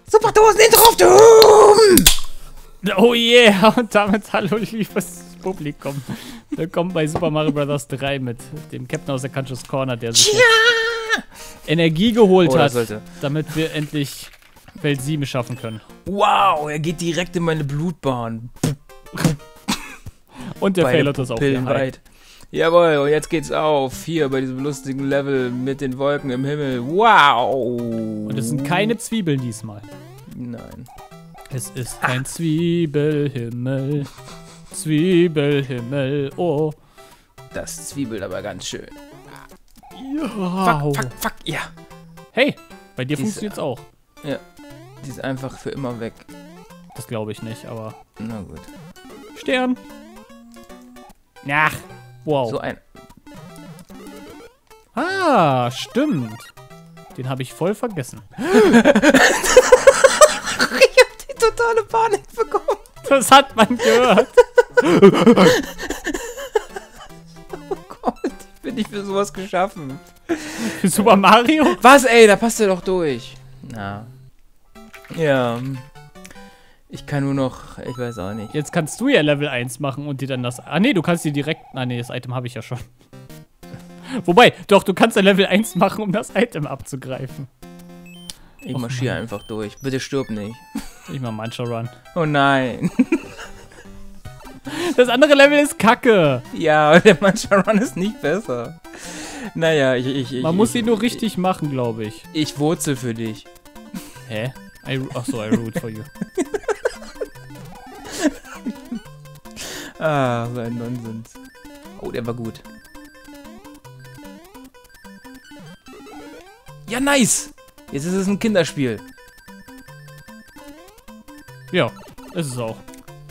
Super Dosen-Intro-Doom! Oh yeah, und damit hallo liebes Publikum. Willkommen bei Super Mario Bros. 3 mit dem Captain aus der Kanchos Corner, der sich Energie geholt hat, damit wir endlich Welt 7 schaffen können. Wow, er geht direkt in meine Blutbahn. Und der Failot ist auch weit. Jawohl, und jetzt geht's auf. Hier bei diesem lustigen Level mit den Wolken im Himmel. Wow! Und es sind keine Zwiebeln diesmal. Nein. Es ist kein Zwiebelhimmel. Zwiebelhimmel, oh. Das zwiebelt aber ganz schön. Ja. Fuck, ja. Hey, bei dir funktioniert's auch. Ja, die ist einfach für immer weg. Das glaube ich nicht, aber... Na gut. Stern. Ach, wow. So ein... Ah, stimmt. Den habe ich voll vergessen. Ich hab die totale Panik bekommen. Das hat man gehört. Oh Gott, ich bin nicht für sowas geschaffen. Für Super Mario? Was, ey, da passt er doch durch. Na. Ja. Ich kann nur noch, ich weiß auch nicht. Jetzt kannst du ja Level 1 machen und dir dann das... Ah nee, du kannst dir direkt... Ah nee, das Item habe ich ja schon. Wobei, doch, du kannst ja Level 1 machen, um das Item abzugreifen. Ich marschiere einfach durch. Bitte stirb nicht. Ich mach Mancha Run. Oh nein. Das andere Level ist kacke. Ja, der Mancha Run ist nicht besser. Naja, Man muss ihn nur richtig machen, glaube ich. Ich wurzel für dich. Hä? Achso, I root for you. Ah, so ein Nonsens. Oh, der war gut. Ja, nice! Jetzt ist es ein Kinderspiel. Ja, ist es auch.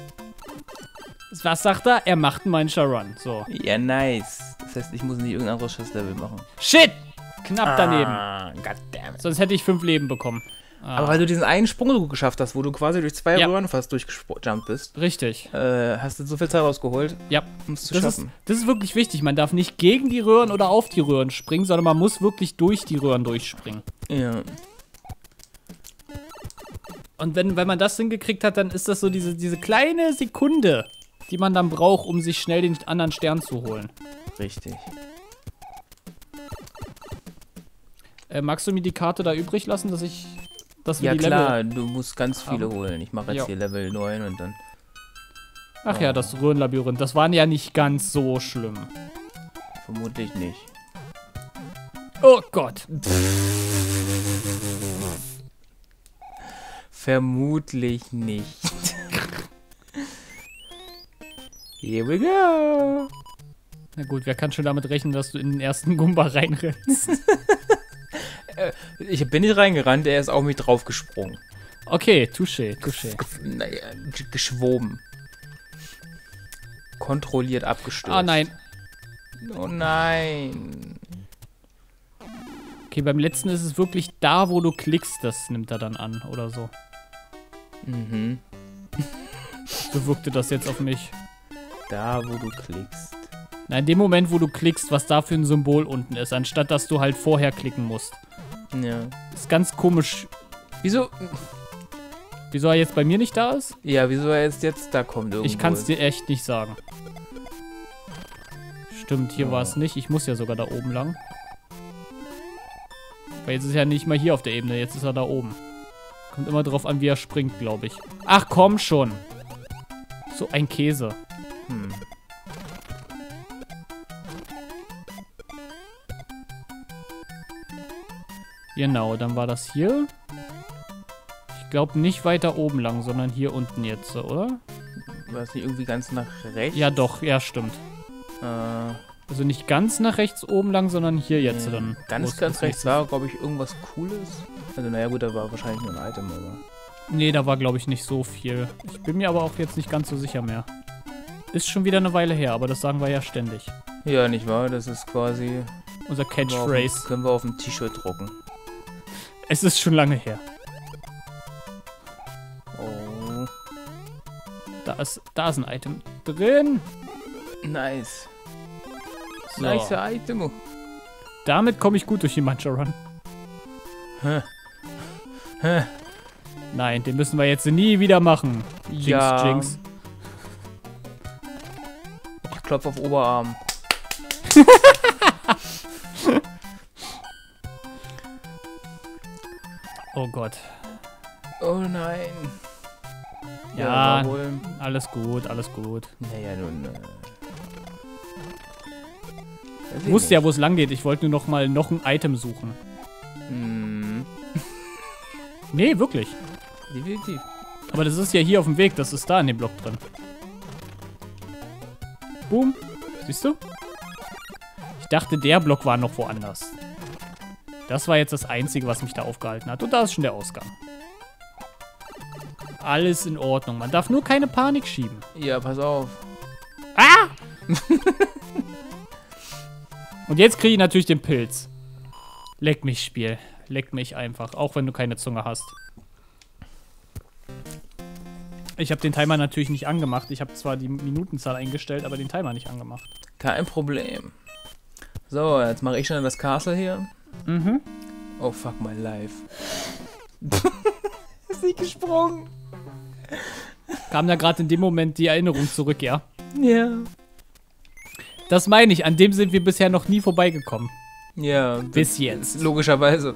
Was sagt er? Er macht einen Mancha Run. So. Ja, nice. Das heißt, ich muss nicht irgendein anderes Scheißlevel machen. Shit! Knapp daneben. Goddammit. Sonst hätte ich 5 Leben bekommen. Aber weil du diesen einen Sprung so geschafft hast, wo du quasi durch 2 Röhren fast durchgejumpt bist. Richtig. Hast du so viel Zeit rausgeholt, Ja. um es zu schaffen. Das ist wirklich wichtig. Man darf nicht gegen die Röhren oder auf die Röhren springen, sondern man muss wirklich durch die Röhren durchspringen. Ja. Und wenn man das hingekriegt hat, dann ist das so diese kleine Sekunde, die man dann braucht, um sich schnell den anderen Stern zu holen. Richtig. Magst du mir die Karte da übrig lassen, dass wir Ja die Level... klar, du musst ganz viele holen. Ich mache jetzt hier Level 9 und dann... Ach ja, das Röhrenlabyrinth. Das war ja nicht ganz so schlimm. Vermutlich nicht. Oh Gott. Vermutlich nicht. Here we go. Na gut, wer kann schon damit rechnen, dass du in den ersten Goomba reinrennst? Ich bin nicht reingerannt, er ist auf mich draufgesprungen. Okay, touché. Naja, geschwoben. Kontrolliert abgestürzt. Ah, nein. Oh nein. Okay, beim letzten ist es wirklich da, wo du klickst, das nimmt er dann an, oder so. Mhm. So wirkte das jetzt auf mich. Da, wo du klickst. Na, in dem Moment, wo du klickst, was da für ein Symbol unten ist, anstatt dass du halt vorher klicken musst. Ja. Ist ganz komisch. Wieso? Wieso er jetzt bei mir nicht da ist? Ja, wieso er jetzt da kommt irgendwo. Ich kann es dir echt nicht sagen. Stimmt, hier war es nicht. Ich muss ja sogar da oben lang. Weil jetzt ist er ja nicht mal hier auf der Ebene, jetzt ist er da oben. Kommt immer drauf an, wie er springt, glaube ich. Ach, komm schon. So ein Käse. Hm. Genau, dann war das hier. Ich glaube nicht weiter oben lang, sondern hier unten jetzt, oder? War es nicht irgendwie ganz nach rechts? Ja doch, ja stimmt. Also nicht ganz nach rechts oben lang, sondern hier jetzt dann. Ganz rechts war, glaube ich, irgendwas Cooles. Also naja gut, da war wahrscheinlich nur ein Item, aber... Nee, da war, glaube ich, nicht so viel. Ich bin mir aber auch jetzt nicht ganz so sicher mehr. Ist schon wieder eine Weile her, aber das sagen wir ja ständig. Ja, nicht wahr? Das ist quasi... Unser Catchphrase. Können wir auf dem T-Shirt drucken. Es ist schon lange her. Oh. Da ist ein Item drin. Nice. So. Nice Item. Damit komme ich gut durch die Mancha Run. Nein, den müssen wir jetzt nie wieder machen. Jinx, Ja. Jinx. Ich klopf auf Oberarm. Oh Gott. Oh nein. Ja, wohl. alles gut, alles gut. Naja, nun. Ich wusste ja, wo es lang geht. Ich wollte nur noch ein Item suchen. Hm, Nee, wirklich. definitiv. Aber das ist ja hier auf dem Weg. Das ist da in dem Block drin. Boom. Siehst du? Ich dachte, der Block war noch woanders. Das war jetzt das Einzige, was mich da aufgehalten hat. Und da ist schon der Ausgang. Alles in Ordnung. Man darf nur keine Panik schieben. Ja, pass auf. Ah! Und jetzt kriege ich natürlich den Pilz. Leck mich, Spiel. Leck mich einfach. Auch wenn du keine Zunge hast. Ich habe den Timer natürlich nicht angemacht. Ich habe zwar die Minutenzahl eingestellt, aber den Timer nicht angemacht. Kein Problem. So, jetzt mache ich schnell das Castle hier. Mhm. Oh, fuck my life. Ist nicht gesprungen. Kam da gerade in dem Moment die Erinnerung zurück, ja? Ja. Das meine ich. An dem sind wir bisher noch nie vorbeigekommen. Ja. Bis jetzt. Logischerweise.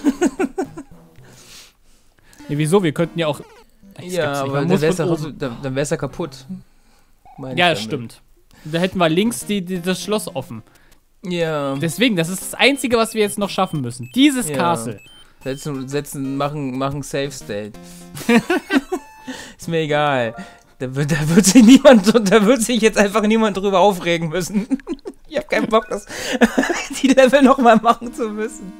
Nee, wieso? Wir könnten ja auch... Ich Ja, gibt's nicht. aber Man dann muss wär's von ja, oben- dann wär's ja kaputt. Meine Ja, ich das damit. stimmt. Da hätten wir links das Schloss offen. Ja. Deswegen, das ist das Einzige, was wir jetzt noch schaffen müssen. Dieses Ja. Castle. Machen Safe State. Ist mir egal. Da wird sich jetzt einfach niemand drüber aufregen müssen. Ich hab keinen Bock, die Level nochmal machen zu müssen.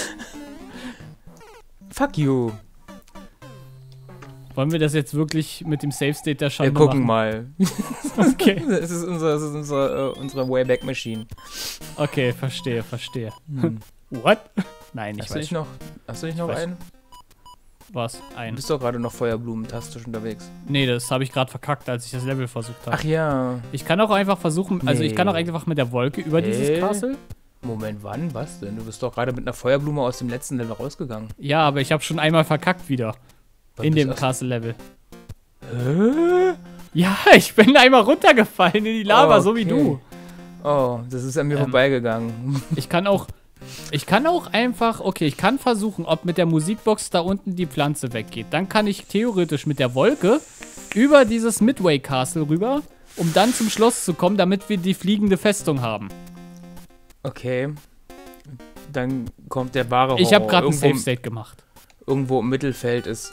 Fuck you. Wollen wir das jetzt wirklich mit dem Safe State der Wir Schande gucken machen? mal. Okay. Das ist unsere Wayback Machine. Okay, verstehe. What? Nein, ich Hast du weiß nicht noch, weiß- einen? was. Du Ein. bist doch gerade noch feuerblumentastischen unterwegs. Nee, das habe ich gerade verkackt, als ich das Level versucht habe. Ach ja. Ich kann auch einfach versuchen, also ich Nee. kann auch einfach mit der Wolke über dieses Castle. Moment, wann? Was denn? Du bist doch gerade mit einer Feuerblume aus dem letzten Level rausgegangen. Ja, aber ich habe schon einmal verkackt wieder. Wann In bist dem du aus- Castle-Level. Hä? Ja, ich bin einmal runtergefallen in die Lava, so wie Okay. du. Oh, das ist an mir vorbeigegangen. Ich kann auch einfach, okay, ich kann versuchen, ob mit der Musikbox da unten die Pflanze weggeht. Dann kann ich theoretisch mit der Wolke über dieses Midway Castle rüber, um dann zum Schloss zu kommen, damit wir die fliegende Festung haben. Okay. Dann kommt der wahre Horror. Ich habe gerade ein Irgendwo- Safe State gemacht. Irgendwo im Mittelfeld ist.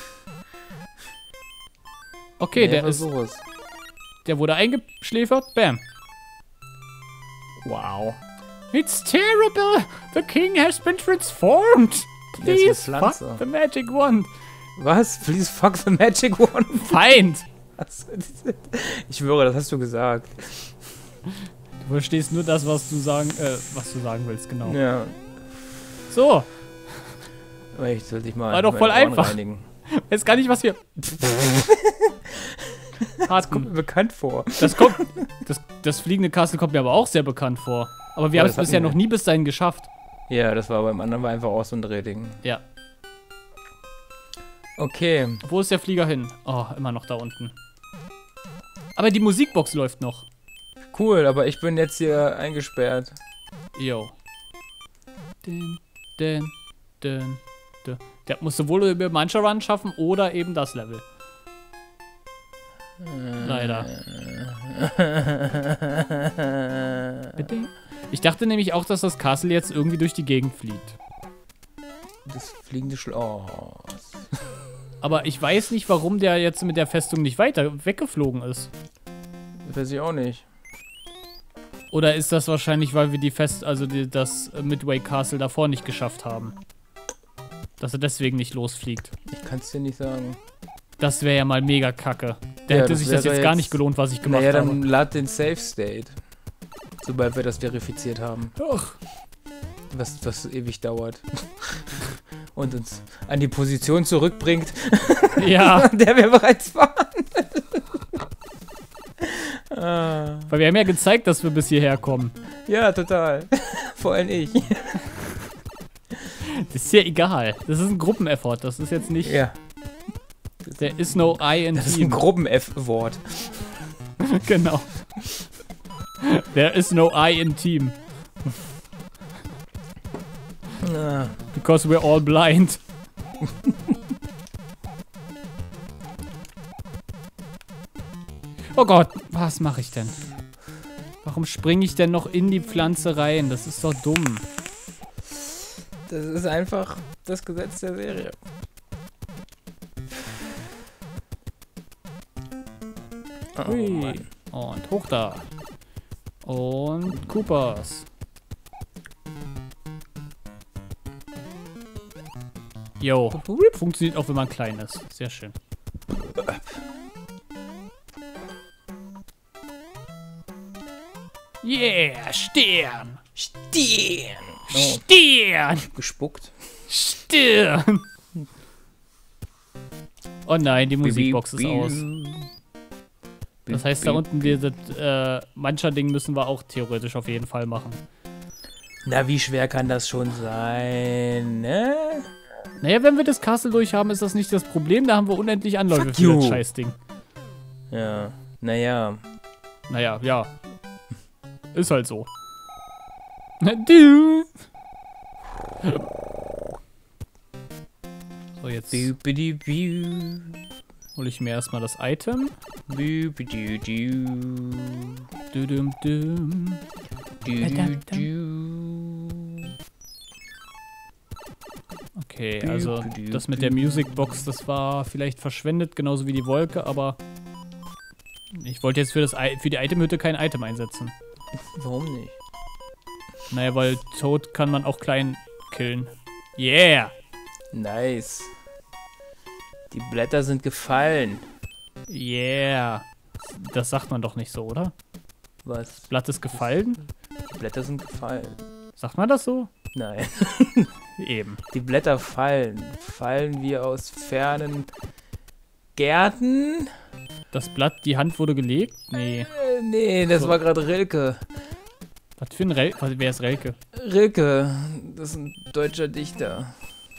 Okay, Nee, der versuch es. der wurde eingeschläfert. Bam. Wow. It's terrible. The king has been transformed. Der ist eine Please fuck Pflanze. the magic wand. Was? Please fuck the magic one. Feind. Ich schwöre, das hast du gesagt. Du verstehst nur das, was du sagen willst, genau. Ja. So, Ich soll dich mal War doch meine voll Ohren einfach. reinigen. jetzt gar nicht, was wir Kommt mir bekannt vor. Das fliegende Castle kommt mir aber auch sehr bekannt vor. Aber wir Ja, haben das es hatten bisher wir. noch nie bis dahin geschafft. Ja, das war beim anderen war einfach auch so ein Drehding. Ja. Okay. Wo ist der Flieger hin? Oh, immer noch da unten. Aber die Musikbox läuft noch. Cool, aber ich bin jetzt hier eingesperrt. Yo. Den. Der muss sowohl über Mancha Run schaffen oder eben das Level. Leider. Ich dachte nämlich auch, dass das Castle jetzt irgendwie durch die Gegend fliegt. Das fliegende Schloss. Aber ich weiß nicht, warum der jetzt mit der Festung nicht weiter weggeflogen ist. Weiß ich auch nicht. Oder ist das wahrscheinlich, weil wir das Midway Castle davor nicht geschafft haben? Dass er deswegen nicht losfliegt. Ich kann es dir nicht sagen. Das wäre ja mal mega kacke. Da Ja, hätte das sich das wäre jetzt gar jetzt- nicht gelohnt, was ich gemacht Naja, habe. dann lad den Safe State. Sobald wir das verifiziert haben. Doch. Was ewig dauert. Und uns an die Position zurückbringt, Ja, an der wir bereits waren. weil wir haben ja gezeigt, dass wir bis hierher kommen. Ja, total. Vor allem ich. Das ist ja egal. Das ist ein Gruppeneffort. Das ist jetzt nicht... Ja. There is no I in Das ist ein Team. Gruppen-F-Wort. Genau. There is no I in Team. Ah. Because we're all blind. Oh Gott, was mache ich denn? Warum springe ich denn noch in die Pflanze rein? Das ist doch dumm. Das ist einfach das Gesetz der Serie. Oh, Hui. Mann. Und hoch da. Und Coopers. Jo. Funktioniert auch, wenn man klein ist. Sehr schön. Yeah, Stern. Stehen! Oh, Stern. gespuckt. Stern. Oh nein, die Musikbox ist aus. Das heißt, da unten dieses Mancher-Ding müssen wir auch theoretisch auf jeden Fall machen. Na, wie schwer kann das schon sein, ne? Naja, wenn wir das Castle durch haben, ist das nicht das Problem. Da haben wir unendlich Anläufe Fuck für you. das Scheißding. Ja, naja. Naja, ja. Ist halt so. Du. So, jetzt Bü-bü-dü-bü. hole ich mir erstmal das Item. Bü-bü-dü-dü. Dü-düm-düm. Dü-dü-dü. Okay, also das mit der Musicbox, das war vielleicht verschwendet, genauso wie die Wolke, aber ich wollte jetzt für die Itemhütte kein Item einsetzen. Warum nicht? Naja, weil Toad kann man auch klein killen. Yeah! Nice. Die Blätter sind gefallen. Yeah! Das sagt man doch nicht so, oder? Was? Das Blatt ist gefallen? Die Blätter sind gefallen. Sagt man das so? Nein. Eben. Die Blätter fallen. Fallen wir aus fernen Gärten? Das Blatt, die Hand wurde gelegt? Nee. Nee, das So. war gerade Rilke. Was für ein Relke? Wer ist Relke? Rilke, das ist ein deutscher Dichter.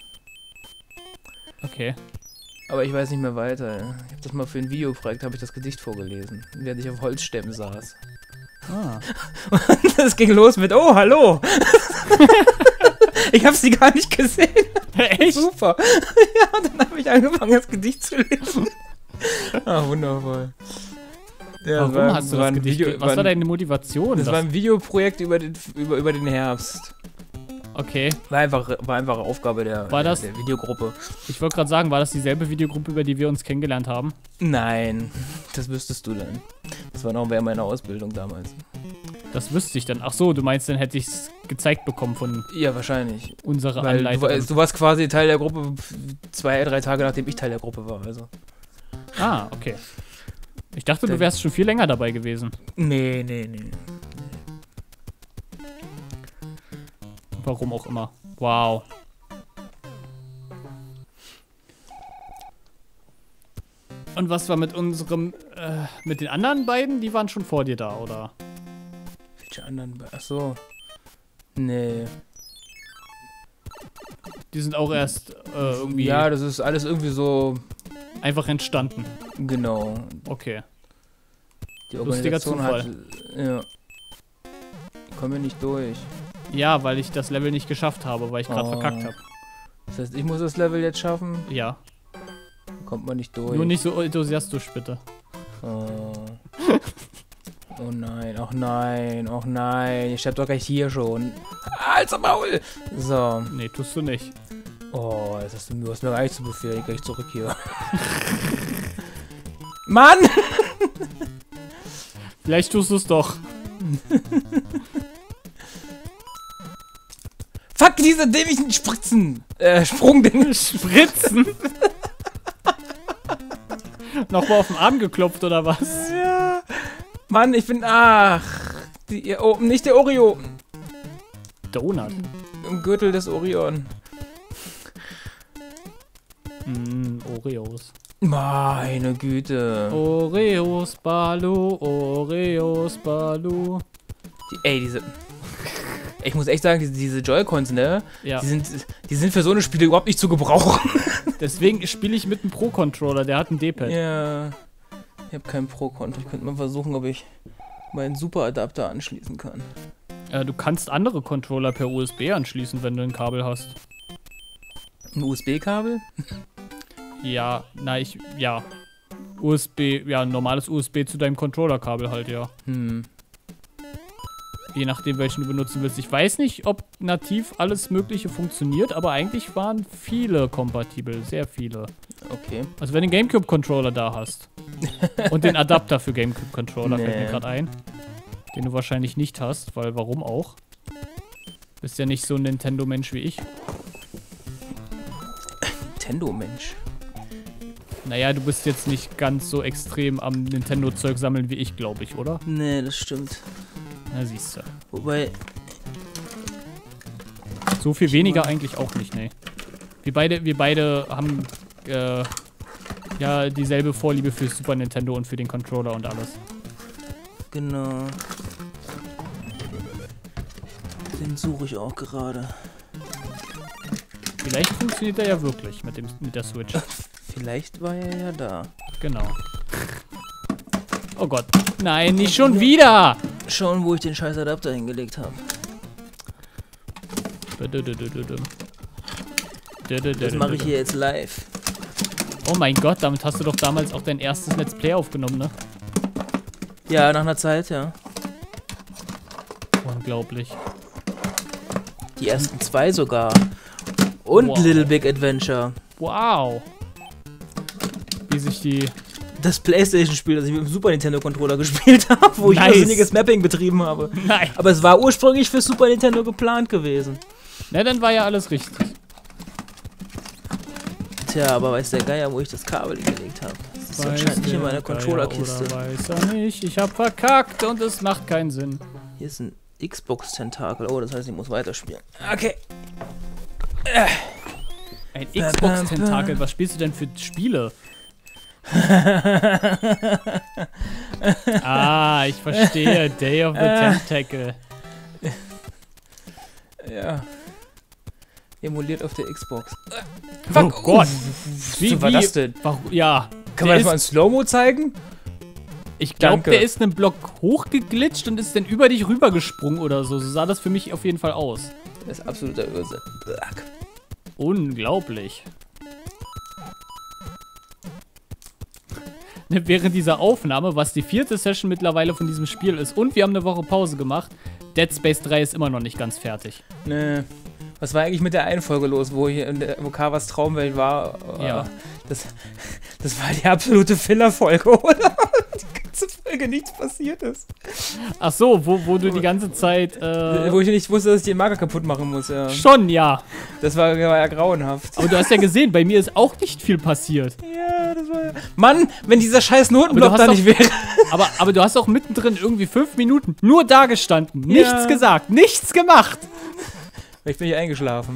Okay. Aber ich weiß nicht mehr weiter. Ich habe das mal für ein Videoprojekt, habe ich das Gedicht vorgelesen, während ich auf Holzstämmen saß. Ah. Das ging los mit, oh, hallo. Ich habe sie gar nicht gesehen. Echt? Super. Ja, und dann habe ich angefangen, das Gedicht zu lesen. Ah, wundervoll. Ja, Warum hast du das Gedicht? Was war deine Motivation? Das war ein Videoprojekt über den Herbst. Okay. War einfach Aufgabe der Videogruppe. Ich wollte gerade sagen, war das dieselbe Videogruppe, über die wir uns kennengelernt haben? Nein, das wüsstest du dann. Das war noch während meiner Ausbildung damals. Das wüsste ich dann. Ach so, du meinst, dann hätte ich es gezeigt bekommen von Ja, wahrscheinlich. unserer Weil Anleitung. du warst quasi Teil der Gruppe 2, 3 Tage, nachdem ich Teil der Gruppe war. Also. Ah, okay. Ich dachte, du wärst schon viel länger dabei gewesen. Nee. Warum auch immer. Wow. Und was war mit unserem, mit den anderen beiden? Die waren schon vor dir da, oder? Welche anderen? Achso. Nee. Die sind auch erst irgendwie Ja, das ist alles irgendwie so. einfach entstanden. Genau. Okay. Die Lustiger Organisation hat. Ja. Ich komme hier nicht durch. Ja, weil ich das Level nicht geschafft habe, weil ich gerade verkackt habe. Das heißt, ich muss das Level jetzt schaffen. Ja. Kommt man nicht durch. Nur nicht so enthusiastisch, bitte. Oh. Oh nein, oh nein, oh nein. Ich sterbe doch gleich hier schon. Halt's Maul! So. Nee, tust du nicht. Oh, jetzt hast du mir gar nicht zu Befehl. Ich gleich zurück hier. Mann! Vielleicht tust du es doch. Fuck, diese dämlichen Spritzen! Sprungdinge. Spritzen? Nochmal auf den Arm geklopft, oder was? Ja. Mann, ich bin. Ach. Nicht der Oreo. Donut. Im Gürtel des Orion. Oreos. Meine Güte. Oreos, Balu, Oreos, Balu. Ey, diese. Ich muss echt sagen, diese Joy-Cons, ne? Ja. Die sind für so eine Spiele überhaupt nicht zu gebrauchen. Deswegen spiele ich mit einem Pro-Controller, der hat ein D-Pad. Ja. Ich habe keinen Pro-Controller. Ich könnte mal versuchen, ob ich meinen Super-Adapter anschließen kann. Du kannst andere Controller per USB anschließen, wenn du ein Kabel hast. Ein USB-Kabel? Ja, ja. USB, ja, ein normales USB zu deinem Controller-Kabel halt, ja. Je nachdem, welchen du benutzen willst. Ich weiß nicht, ob nativ alles Mögliche funktioniert, aber eigentlich waren viele kompatibel, sehr viele. Okay. Also wenn du einen Gamecube-Controller da hast und den Adapter für Gamecube-Controller, fällt mir gerade ein, den du wahrscheinlich nicht hast, weil warum auch? Bist ja nicht so ein Nintendo-Mensch wie ich. Nintendo-Mensch? Naja, du bist jetzt nicht ganz so extrem am Nintendo-Zeug sammeln wie ich, glaube ich, oder? Nee, das stimmt. Na, siehst du. Wobei... So viel weniger eigentlich auch nicht, ne. Wir beide haben, ja, dieselbe Vorliebe für Super Nintendo und für den Controller und alles. Genau. Den suche ich auch gerade. Vielleicht funktioniert er ja wirklich mit der Switch. Vielleicht war er ja da. Genau. Oh Gott. Nein, nicht schon wieder! Schauen, wo ich den scheiß Adapter hingelegt habe. Das mache ich hier jetzt live. Oh mein Gott, damit hast du doch damals auch dein erstes Let's Play aufgenommen, ne? Ja, nach einer Zeit, ja. Unglaublich. Die ersten 2 sogar. Und wow. Little Big Adventure. Wow. Wie sich die... Das PlayStation-Spiel, das ich mit dem Super Nintendo-Controller gespielt habe, wo ich irrsinniges Mapping betrieben habe. Nein. Aber es war ursprünglich für Super Nintendo geplant gewesen. Na, dann war ja alles richtig. Tja, aber weiß der Geier, wo ich das Kabel hingelegt habe. Das ist anscheinend nicht in meiner Controller-Kiste. Weiß er nicht. Ich hab verkackt und es macht keinen Sinn. Hier ist ein Xbox-Tentakel. Oh, das heißt, ich muss weiterspielen. Okay. Ein Xbox-Tentakel? Was spielst du denn für Spiele? Ah, ich verstehe. Day of the Tentacle. Ja. Emuliert auf der Xbox. Oh Gott. Wie war das denn? Ja. Kann man das mal in Slow-Mo zeigen? Ich glaube, der ist einen Block hochgeglitscht und ist dann über dich rübergesprungen oder so. So sah das für mich auf jeden Fall aus. Das ist absoluter Irrsinn. Unglaublich. Während dieser Aufnahme, was die 4. Session mittlerweile von diesem Spiel ist, und wir haben eine Woche Pause gemacht, Dead Space 3 ist immer noch nicht ganz fertig. Nee. Was war eigentlich mit der einen Folge los, wo Kawas Traumwelt war? Ja. Das war die absolute Filler-Folge, oder? Die ganze Folge nichts passiert ist. Ach so, wo du die ganze Zeit... Wo ich nicht wusste, dass ich den Marker kaputt machen muss, ja. Schon, ja. Das war ja grauenhaft. Aber du hast ja gesehen, bei mir ist auch nicht viel passiert. Ja, das war ja... Mann, wenn dieser scheiß Notenblock da nicht wäre. Aber du hast auch mittendrin irgendwie 5 Minuten nur da gestanden. Nichts gesagt, nichts gemacht. Ich bin hier eingeschlafen.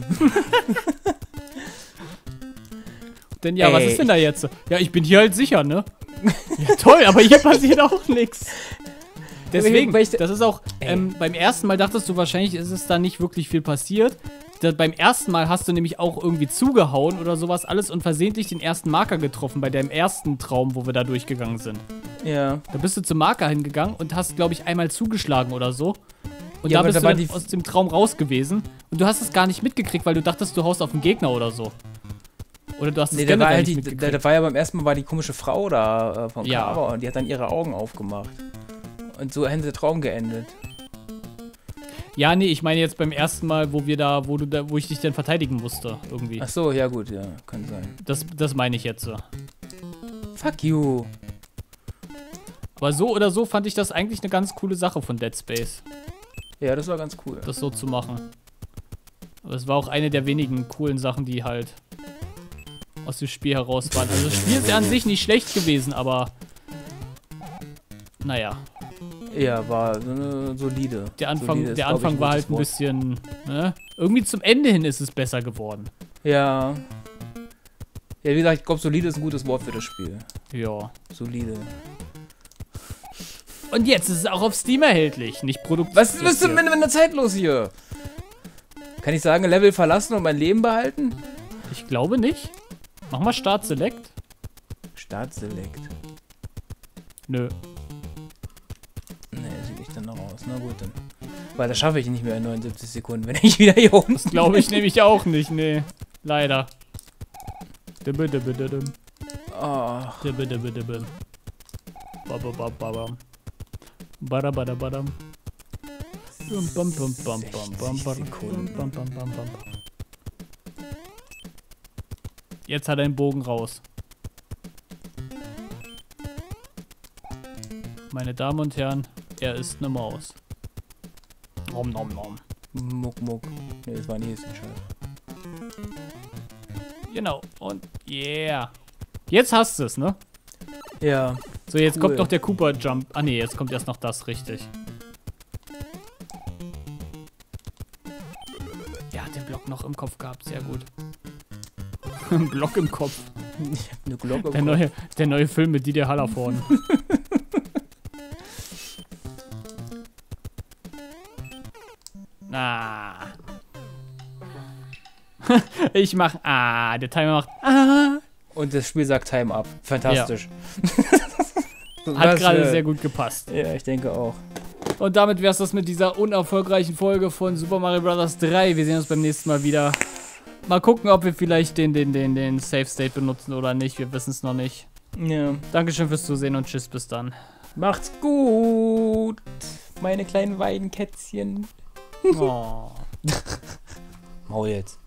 Denn ja, was ist denn da jetzt? Ja, ich bin hier halt sicher, ne? Ja, toll, aber hier passiert auch nichts. Deswegen, das ist auch, beim ersten Mal dachtest du wahrscheinlich, ist es da nicht wirklich viel passiert. Beim ersten Mal hast du nämlich auch irgendwie zugehauen oder sowas alles und versehentlich den ersten Marker getroffen bei deinem ersten Traum, wo wir da durchgegangen sind. Ja. Da bist du zum Marker hingegangen und hast, glaube ich, einmal zugeschlagen oder so. Und ja, da bist du dann aus dem Traum raus gewesen. Und du hast es gar nicht mitgekriegt, weil du dachtest, du haust auf den Gegner oder so. Oder du hast es generell nicht mitgekriegt. Da war ja beim ersten Mal die komische Frau da von Carver und die hat dann ihre Augen aufgemacht. Und so hätte der Traum geendet. Ja, nee, ich meine jetzt beim ersten Mal, wo ich dich dann verteidigen musste, irgendwie. Ach so, ja gut, ja, kann sein. Das meine ich jetzt so. Fuck you. Aber so oder so fand ich das eigentlich eine ganz coole Sache von Dead Space. Ja, das war ganz cool. Das so zu machen. Aber es war auch eine der wenigen coolen Sachen, die halt aus dem Spiel heraus waren. Also das Spiel ist ja an sich nicht schlecht gewesen, aber naja. Ja, war so eine solide. Der Anfang war halt ein bisschen, ne? Irgendwie zum Ende hin ist es besser geworden. Ja. Ja, wie gesagt, ich glaube, solide ist ein gutes Wort für das Spiel. Ja. Solide. Und jetzt ist es auch auf Steam erhältlich, nicht Produkt. Was ist denn mit der Zeit los hier? Kann ich sagen, Level verlassen und mein Leben behalten? Ich glaube nicht. Mach mal Start Select. Start Select. Nö. Nee, sieht nicht dann noch aus. Na gut, dann. Weil das schaffe ich nicht mehr in 79 Sekunden, wenn ich wieder hier unten. Das glaube ich nämlich auch nicht, nee. Leider. Oh. Jetzt hat er den Bogen raus. Meine Damen und Herren, er ist eine Maus. Nom nom nom. Muck, muck. Ne, das war nie ein Scheiß. Genau. Und yeah. Jetzt hast du es, ne? Ja. So, jetzt kommt noch der Cooper Jump. Ah ne, jetzt kommt erst noch das, richtig. Ja, den Block noch im Kopf gehabt, sehr gut. Ein Block im Kopf. Ich hab eine Glocke im Kopf. Der neue Film mit Dieter Hallervorden. Ah. Ich mach der Timer macht Und das Spiel sagt Time Up. Fantastisch. Ja. Hat gerade sehr gut gepasst. Ja, ich denke auch. Und damit wär's das mit dieser unerfolgreichen Folge von Super Mario Bros. 3. Wir sehen uns beim nächsten Mal wieder. Mal gucken, ob wir vielleicht den Save State benutzen oder nicht. Wir wissen es noch nicht. Ja. Dankeschön fürs Zusehen und tschüss, bis dann. Macht's gut, meine kleinen Weidenkätzchen. Oh. Maul jetzt.